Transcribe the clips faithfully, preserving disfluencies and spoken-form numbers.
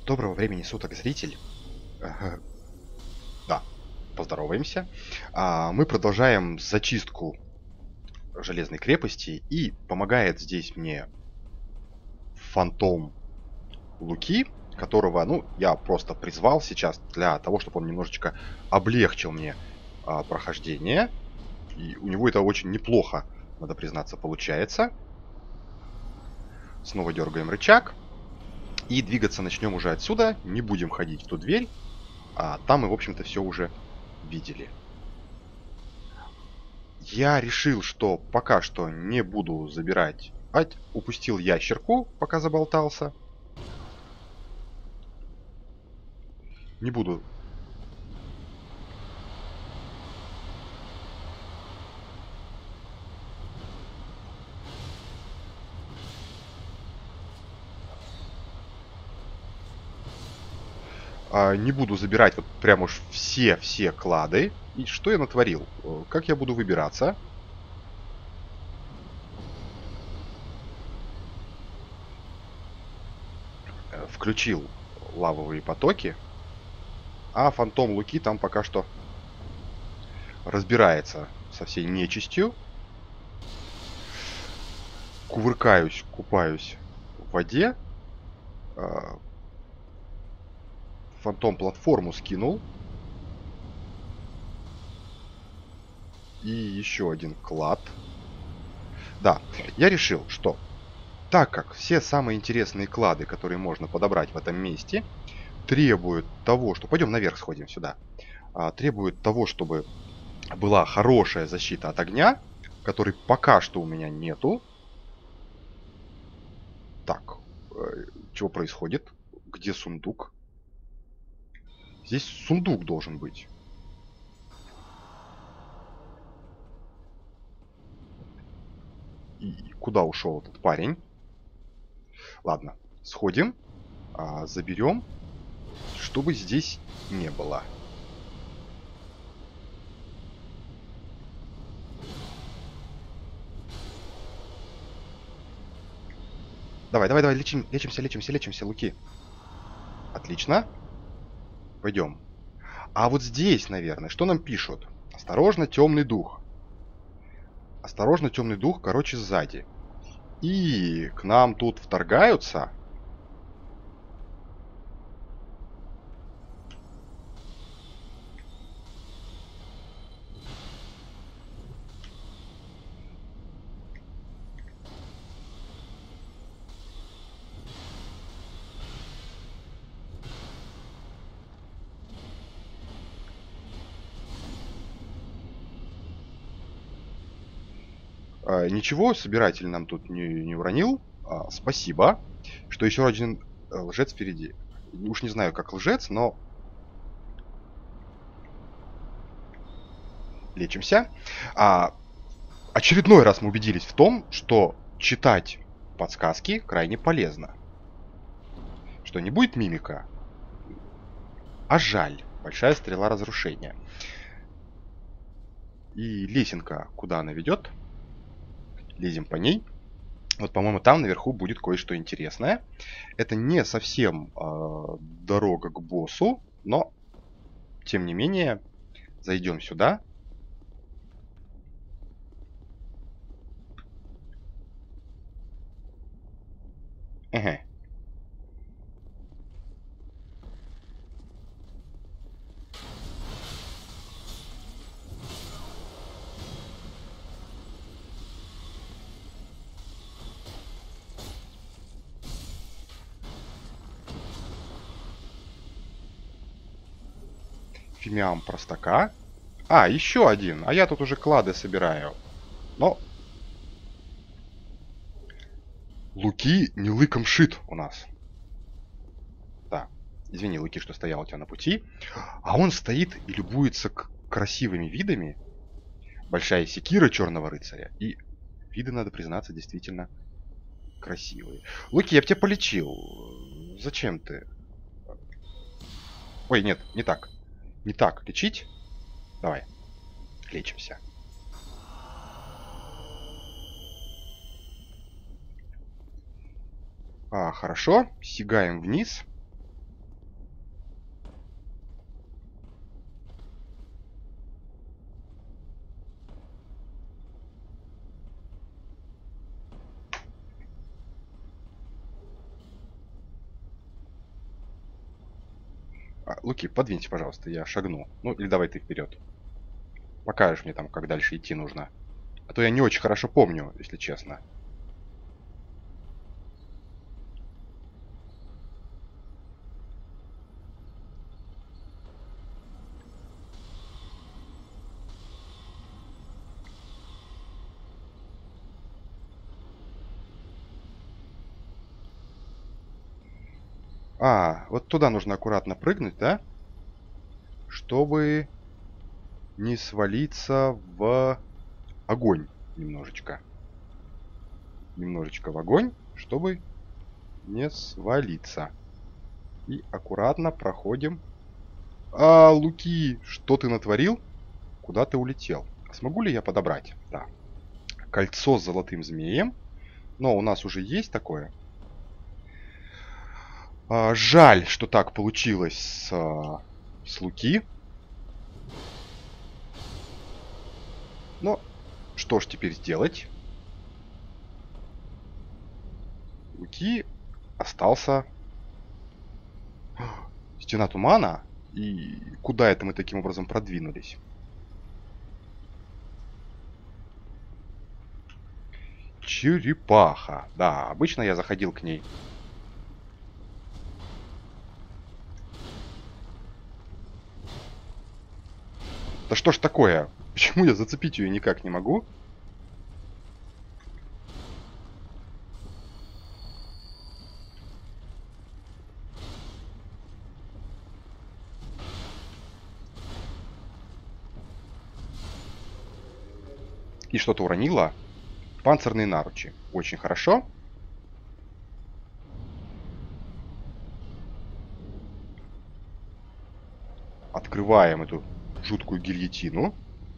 Доброго времени суток, зритель. Ага, да, поздороваемся. А, мы продолжаем зачистку Железной крепости, и помогает здесь мне фантом Луки, которого, ну, я просто призвал сейчас для того, чтобы он немножечко облегчил мне а, прохождение. И у него это очень неплохо, надо признаться, получается. Снова дергаем рычаг. И двигаться начнем уже отсюда. Не будем ходить в ту дверь. А там мы, в общем-то, все уже видели. Я решил, что пока что не буду забирать. Ать, упустил ящерку, пока заболтался. Не буду. А, не буду забирать вот прям уж все-все клады. И что я натворил? Э, Как я буду выбираться? Э, Включил лавовые потоки. А фантом Луки там пока что разбирается со всей нечистью. Кувыркаюсь, купаюсь в воде. А, Фантом платформу скинул. И еще один клад. Да, я решил, что так как все самые интересные клады, которые можно подобрать в этом месте, требуют того, что... Пойдем наверх сходим сюда. А, требуют того, чтобы была хорошая защита от огня, которой пока что у меня нету. Так, э, что происходит? Где сундук? Здесь сундук должен быть. И куда ушел этот парень? Ладно, сходим, а, заберем, чтобы здесь не было. Давай, давай, давай, лечим, лечимся, лечимся, лечимся, Луки. Отлично. Пойдем. А вот здесь, наверное, что нам пишут? Осторожно, темный дух. Осторожно, темный дух, короче, сзади. И к нам тут вторгаются. А, ничего, собиратель нам тут не, не уронил. А, спасибо, что еще один э, лжец впереди. Уж не знаю, как лжец, но... Лечимся. А, очередной раз мы убедились в том, что читать подсказки крайне полезно. Что не будет мимика, а жаль. Большая стрела разрушения. И лесенка, куда она ведет? Лезем по ней. Вот, по-моему, там наверху будет кое-что интересное. Это не совсем э, дорога к боссу, но, тем не менее, зайдем сюда. Эге. Фимиам простака. А, еще один. А я тут уже клады собираю. Но... Луки не лыком шит у нас. Да. Извини, Луки, что стоял у тебя на пути. А он стоит и любуется к красивыми видами. Большая секира черного рыцаря. И виды, надо признаться, действительно красивые. Луки, я бы тебя полечил. Зачем ты? Ой, нет, не так. Не так. Лечить? Давай. Лечимся. А, хорошо. Сигаем вниз. А, Луки, подвинься, пожалуйста, я шагну. Ну, или давай ты вперед. Покажешь мне там, как дальше идти нужно. А то я не очень хорошо помню, если честно. А, вот туда нужно аккуратно прыгнуть, да? Чтобы не свалиться в огонь немножечко. Немножечко в огонь, чтобы не свалиться. И аккуратно проходим. А, Луки, что ты натворил? Куда ты улетел? Смогу ли я подобрать? Да. Кольцо с золотым змеем. Но у нас уже есть такое. А, жаль, что так получилось с, а, с Луки. Но что ж теперь сделать? Луки остался... Стена тумана. И куда это мы таким образом продвинулись? Черепаха. Да, обычно я заходил к ней. Да что ж такое? Почему я зацепить ее никак не могу? И что-то уронила. Панцирные наручи. Очень хорошо. Открываем эту жуткую гильотину.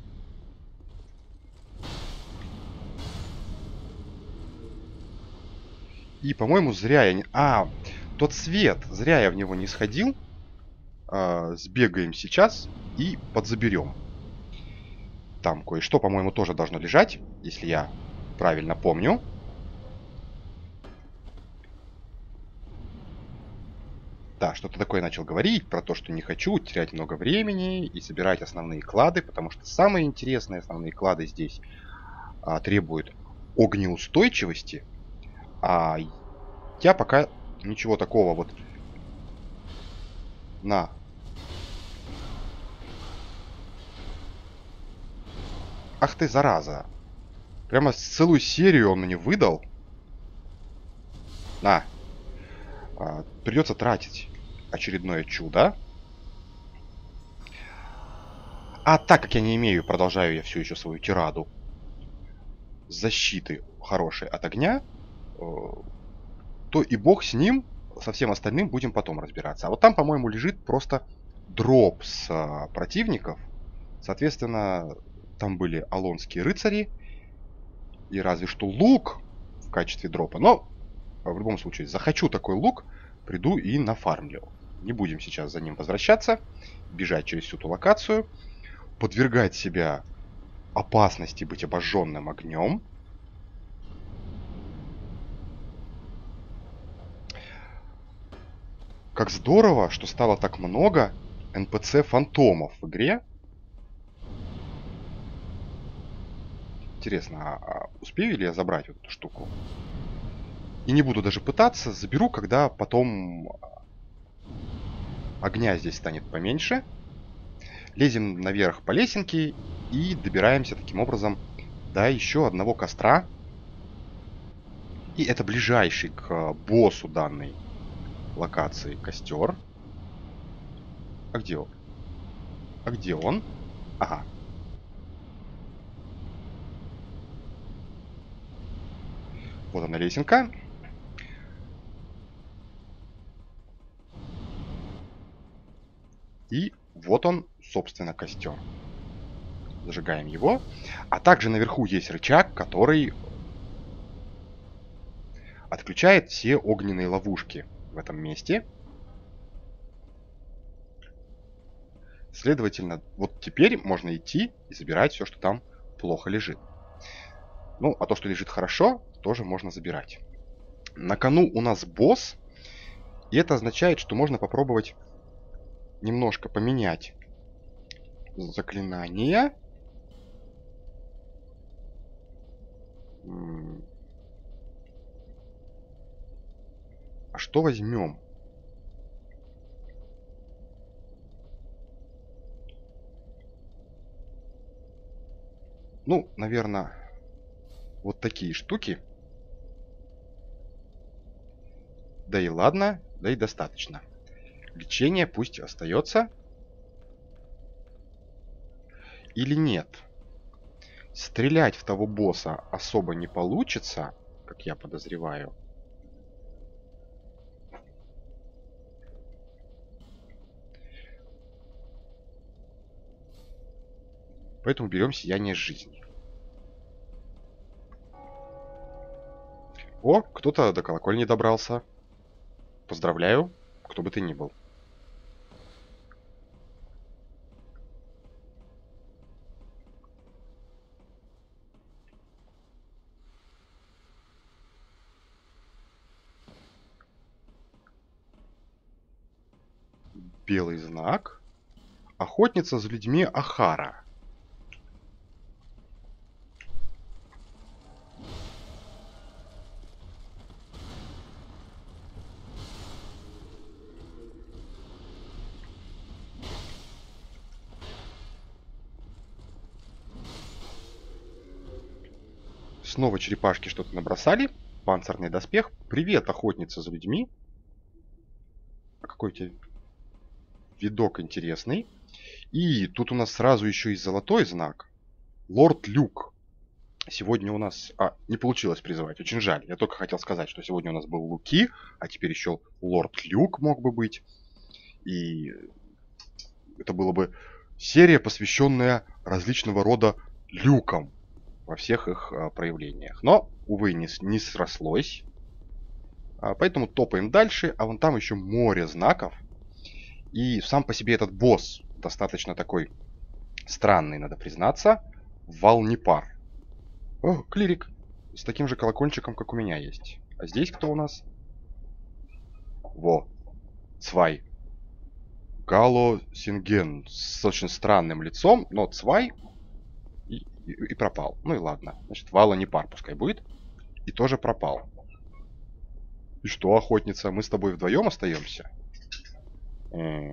И, по-моему, зря я не... А, тот свет. Зря я в него не сходил. А, сбегаем сейчас и подзаберем. Там кое-что, по-моему, тоже должно лежать, если я правильно помню. Да, что-то такое начал говорить про то, что не хочу терять много времени и собирать основные клады, потому что самые интересные основные клады здесь а, требуют огнеустойчивости, а я пока ничего такого вот на... Ах ты, зараза! Прямо целую серию он мне выдал. На. А, придется тратить очередное чудо. А так как я не имею, продолжаю я все еще свою тираду защиты хорошей от огня, то и бог с ним, со всем остальным будем потом разбираться. А вот там, по-моему, лежит просто дроп с а, противников. Соответственно, там были алонские рыцари и разве что лук в качестве дропа. Но в любом случае, захочу такой лук, приду и нафармлю. Не будем сейчас за ним возвращаться, бежать через всю ту локацию, подвергать себя опасности быть обожженным огнем. Как здорово, что стало так много эн пи си-фантомов в игре. Интересно, а, а успею ли я забрать вот эту штуку? И не буду даже пытаться, заберу, когда потом огня здесь станет поменьше. Лезем наверх по лесенке и добираемся таким образом до еще одного костра. И это ближайший к боссу данной локации костер. А где он? А где он? Ага. Вот она лесенка. И вот он, собственно, костер. Зажигаем его. А также наверху есть рычаг, который отключает все огненные ловушки в этом месте. Следовательно, вот теперь можно идти и забирать все, что там плохо лежит. Ну, а то, что лежит хорошо, тоже можно забирать. На кону у нас босс. И это означает, что можно попробовать немножко поменять заклинание. А что возьмем? Ну, наверное, вот такие штуки. Да и ладно, да и достаточно. Лечение пусть остается. Или нет? Стрелять в того босса особо не получится, как я подозреваю. Поэтому берем сияние жизни. О, кто-то до колокольни добрался. Поздравляю, кто бы ты ни был. Белый знак. Охотница за людьми Ахара. Снова черепашки что-то набросали. Панцирный доспех. Привет, охотница за людьми. А какой у тебя видок интересный. И тут у нас сразу еще и золотой знак. Лорд Люк. Сегодня у нас... А, не получилось призывать, очень жаль. Я только хотел сказать, что сегодня у нас был Луки, а теперь еще Лорд Люк мог бы быть. И это было бы серия, посвященная различного рода люкам во всех их а, проявлениях. Но, увы, не, не срослось. А, поэтому топаем дальше, а вон там еще море знаков. И сам по себе этот босс достаточно такой странный, надо признаться. Валнипар. О, клирик. С таким же колокольчиком, как у меня есть. А здесь кто у нас? Во. Цвай. Гало Синген. С очень странным лицом, но Цвай. И, и, и пропал. Ну и ладно. Значит, Валнипар пускай будет. И тоже пропал. И что, охотница, мы с тобой вдвоем остаемся? Э-э-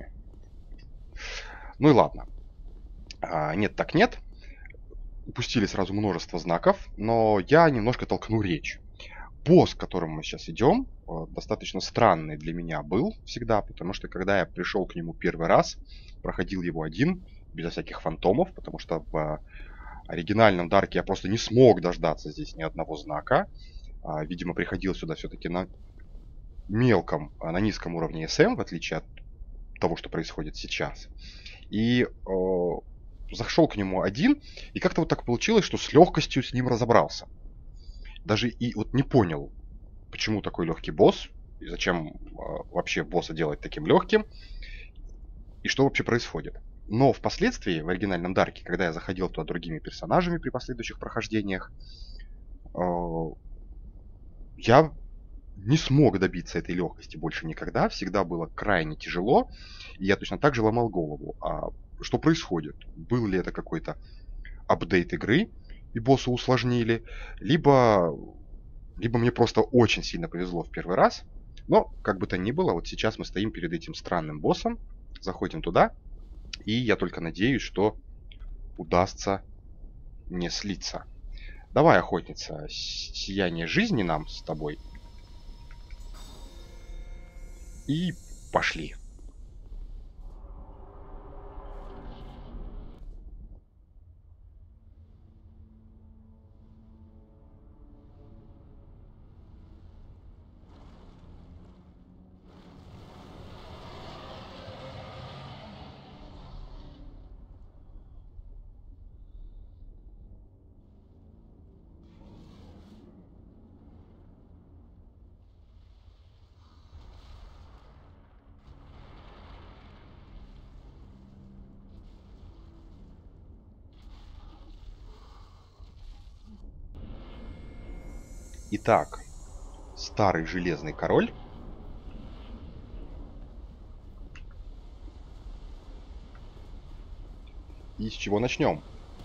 ну и ладно. А, нет, так нет. Упустили сразу множество знаков, но я немножко толкну речь. Босс, к которому мы сейчас идем, достаточно странный для меня был всегда, потому что когда я пришел к нему первый раз, проходил его один, безо всяких фантомов, потому что в оригинальном Дарке я просто не смог дождаться здесь ни одного знака. Видимо, приходил сюда все-таки на мелком, на низком уровне эс эм, в отличие от того, что происходит сейчас. И зашел к нему один, и как-то вот так получилось, что с легкостью с ним разобрался. Даже и вот не понял, почему такой легкий босс, и зачем э, вообще босса делать таким легким, и что вообще происходит. Но впоследствии, в оригинальном Дарке, когда я заходил туда другими персонажами при последующих прохождениях, э, я не смог добиться этой легкости больше никогда, всегда было крайне тяжело, и я точно так же ломал голову. А что происходит? Был ли это какой-то апдейт игры, и босса усложнили, либо, либо мне просто очень сильно повезло в первый раз. Но, как бы то ни было, вот сейчас мы стоим перед этим странным боссом, заходим туда, и я только надеюсь, что удастся не слиться. Давай, охотница, сияние жизни нам с тобой. И пошли. Итак, старый железный король И с чего начнем?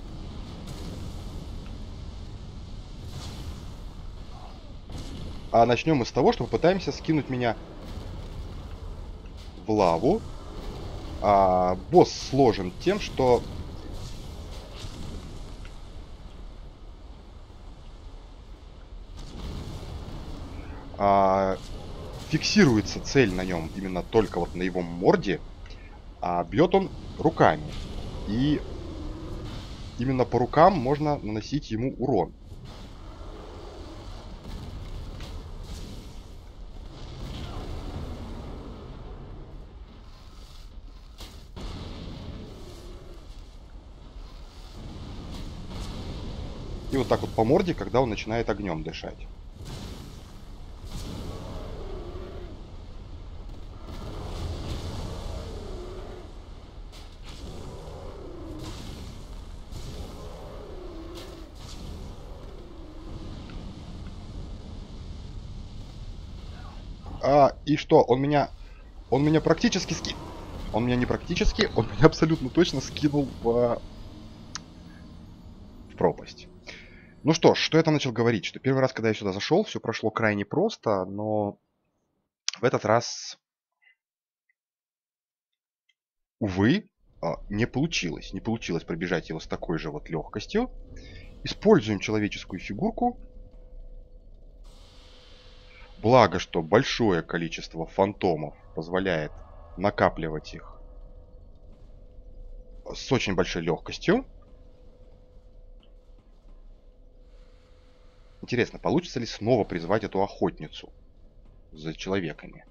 А начнем мы с того, что попытаемся скинуть меня в лаву. А босс сложен тем, что а, фиксируется цель на нем именно только вот на его морде, а бьет он руками. И именно по рукам можно наносить ему урон. И вот так вот по морде, когда он начинает огнем дышать. А, и что? Он меня... Он меня практически ски... Он меня не практически, он меня абсолютно точно скинул в... в пропасть. Ну что ж, что я там начал говорить? Что первый раз, когда я сюда зашел, все прошло крайне просто, но в этот раз, увы, а, не получилось. Не получилось пробежать его с такой же вот легкостью. Используем человеческую фигурку. Благо, что большое количество фантомов позволяет накапливать их с очень большой легкостью. Интересно, получится ли снова призвать эту охотницу за человеками?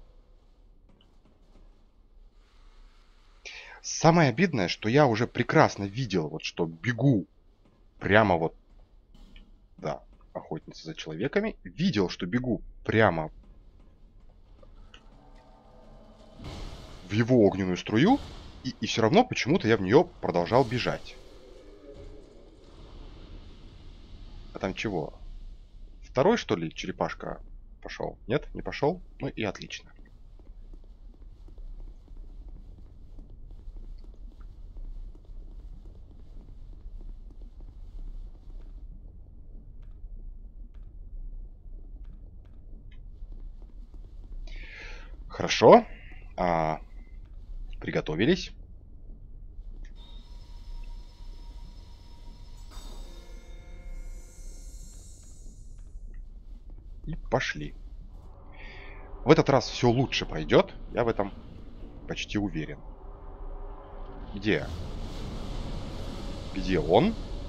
Самое обидное, что я уже прекрасно видел, вот что бегу прямо вот, да, охотница за человеками. Видел, что бегу прямо в его огненную струю, и, и все равно почему-то я в нее продолжал бежать. А там чего? Второй, что ли, черепашка пошел? Нет, не пошел? Ну и отлично. Хорошо. А, приготовились. И пошли. В этот раз все лучше пойдет. Я в этом почти уверен. Где? Где он?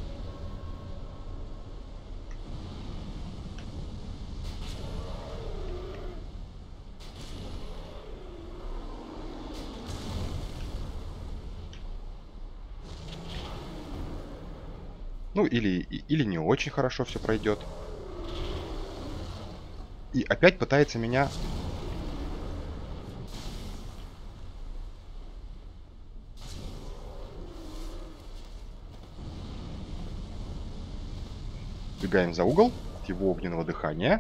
Ну, или, или не очень хорошо все пройдет. И опять пытается меня... Бегаем за угол от его огненного дыхания.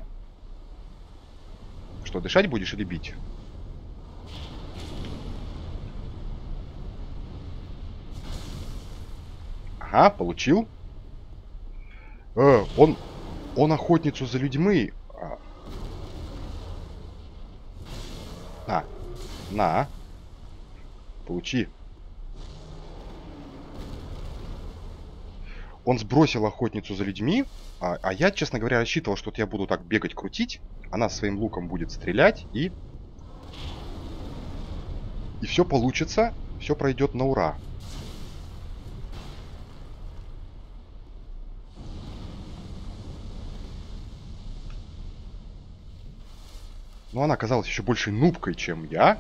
Что, дышать будешь или бить? Ага, получил. Э, он, он охотницу за людьми. А, на, на. Получи. Он сбросил охотницу за людьми, а, а я, честно говоря, рассчитывал, что вот я буду так бегать, крутить. Она своим луком будет стрелять, и... И все получится, все пройдет на ура. Но она оказалась еще больше нубкой, чем я.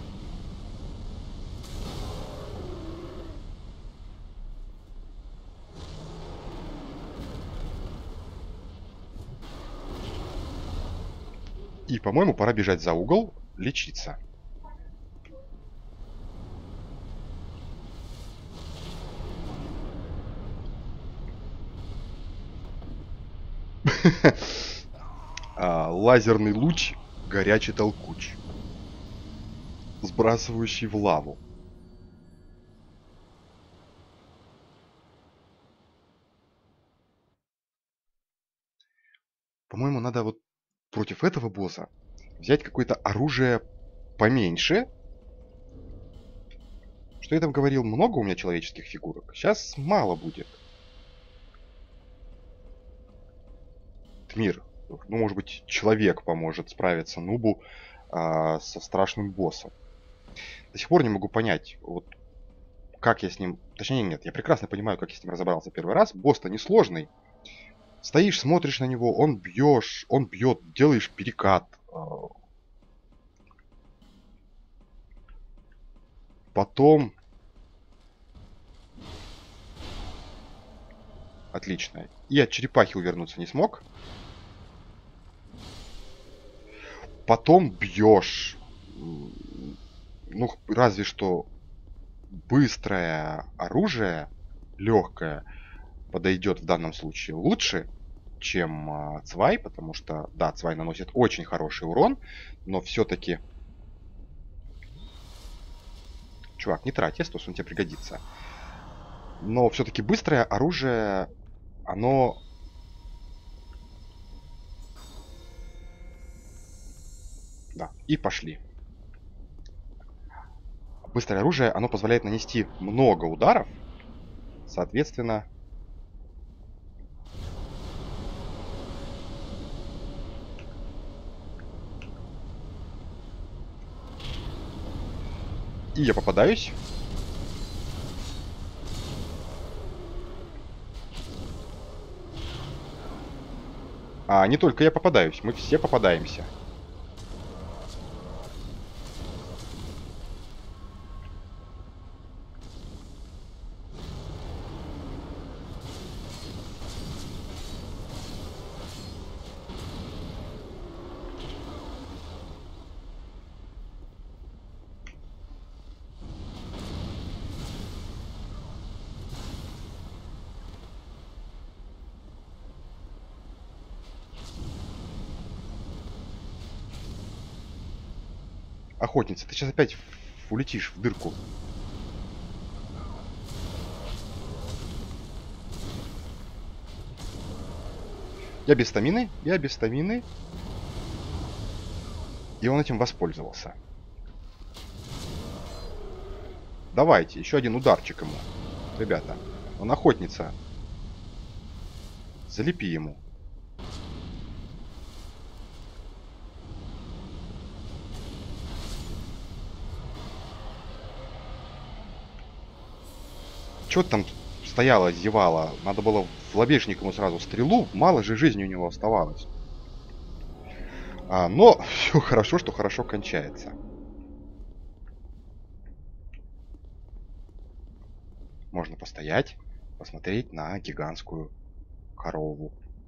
И, по-моему, пора бежать за угол, лечиться. Лазерный луч, горячий толкуч, сбрасывающий в лаву. По-моему, надо вот против этого босса взять какое-то оружие поменьше. Что я там говорил, много у меня человеческих фигурок? Сейчас мало будет. Тмир, ну, может быть, человек поможет справиться нубу а, со страшным боссом. До сих пор не могу понять, вот как я с ним... Точнее, нет, я прекрасно понимаю, как я с ним разобрался первый раз. Босс-то несложный. Стоишь, смотришь на него, он бьешь, он бьет, делаешь перекат. Потом... Отлично. И от черепахи увернуться не смог. Потом бьешь. Ну, разве что быстрое оружие, легкое, подойдет в данном случае лучше, чем а, Цвай, потому что, да, Цвай наносит очень хороший урон, но все-таки... Чувак, не трать Эстус, он тебе пригодится. Но все-таки быстрое оружие, оно... Да, и пошли. Быстрое оружие, оно позволяет нанести много ударов, соответственно... И я попадаюсь. А не только я попадаюсь, мы все попадаемся. Охотница, ты сейчас опять улетишь в дырку. Я без стамины, я без стамины. И он этим воспользовался. Давайте, еще один ударчик ему. Ребята, он охотница. Залепи ему. Чё там стояла, зевала? Надо было в лобешник ему сразу стрелу. Мало же жизни у него оставалось. А, но все хорошо, что хорошо кончается. Можно постоять, посмотреть на гигантскую корову.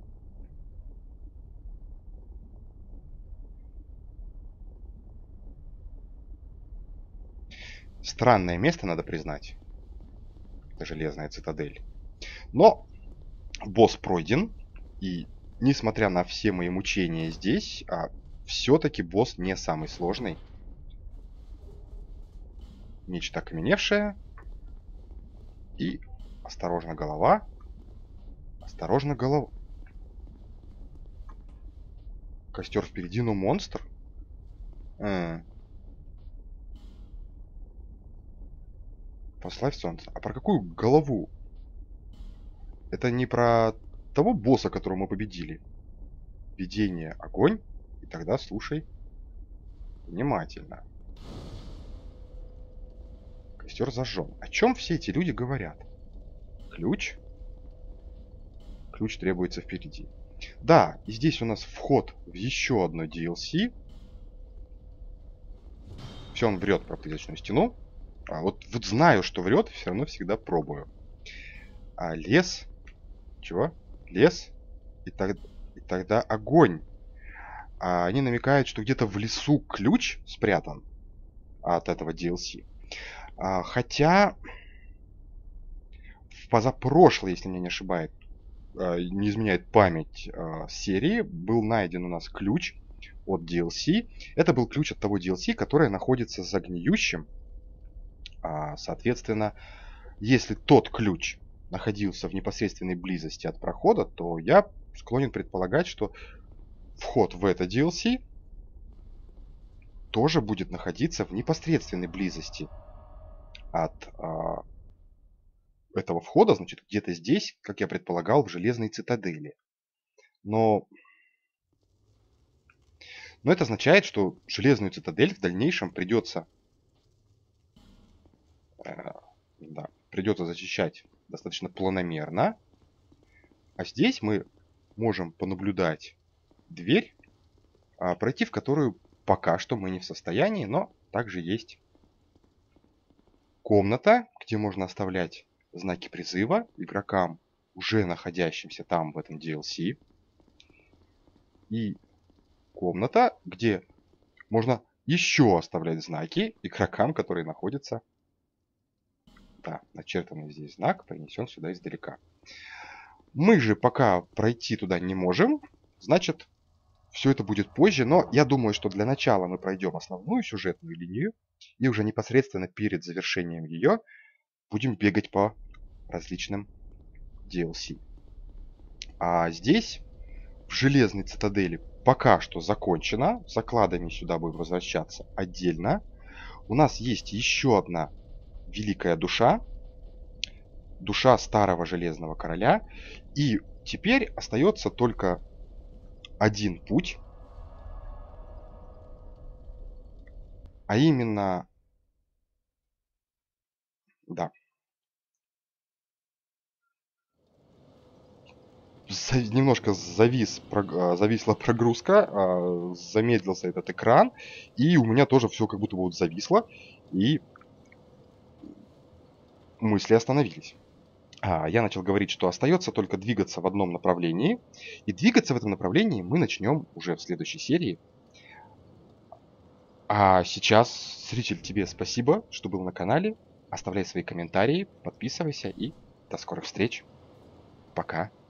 Странное место, надо признать. Железная цитадель. Но босс пройден. И несмотря на все мои мучения здесь, а, все-таки босс не самый сложный. Нечто окаменевшее. И осторожно голова. Осторожно голова. Костер впереди, но монстр. А. Пославь солнце. А про какую голову? Это не про того босса, которого мы победили. Видение, огонь. И тогда слушай внимательно. Костер зажжен. О чем все эти люди говорят? Ключ. Ключ требуется впереди. Да, и здесь у нас вход в еще одно ди эл си. Все, он врет про призрачную стену. А вот, вот знаю, что врет, все равно всегда пробую. А лес. Чего? Лес. И, так, и тогда огонь. А они намекают, что где-то в лесу ключ спрятан от этого ди эл си. А, хотя в позапрошлой, если меня не ошибает, не изменяет память, серии, был найден у нас ключ от ди эл си. Это был ключ от того ди эл си, которое находится за гниющим. Соответственно, если тот ключ находился в непосредственной близости от прохода, то я склонен предполагать, что вход в это ди эл си тоже будет находиться в непосредственной близости от а, этого входа, значит, где-то здесь, как я предполагал, в Железной Цитадели. Но, но это означает, что Железную Цитадель в дальнейшем придется, э, да, придется защищать достаточно планомерно. А здесь мы можем понаблюдать дверь, а, пройти в которую пока что мы не в состоянии, но также есть комната, где можно оставлять знаки призыва игрокам, уже находящимся там в этом ди эл си. И комната, где можно еще оставлять знаки игрокам, которые находятся... Да, начертанный здесь знак принесен сюда издалека. Мы же пока пройти туда не можем, значит, все это будет позже, но я думаю, что для начала мы пройдем основную сюжетную линию, и уже непосредственно перед завершением ее будем бегать по различным ди эл си. А здесь, в Железной Цитадели, пока что закончено. С закладами сюда будем возвращаться отдельно. У нас есть еще одна великая душа. Душа старого Железного Короля. И теперь остается только один путь. А именно... Да. Немножко завис, зависла прогрузка, замедлился этот экран, и у меня тоже все как будто бы вот зависло, и мысли остановились. А, я начал говорить, что остается только двигаться в одном направлении, и двигаться в этом направлении мы начнем уже в следующей серии. А сейчас, зритель, тебе спасибо, что был на канале, оставляй свои комментарии, подписывайся, и до скорых встреч. Пока.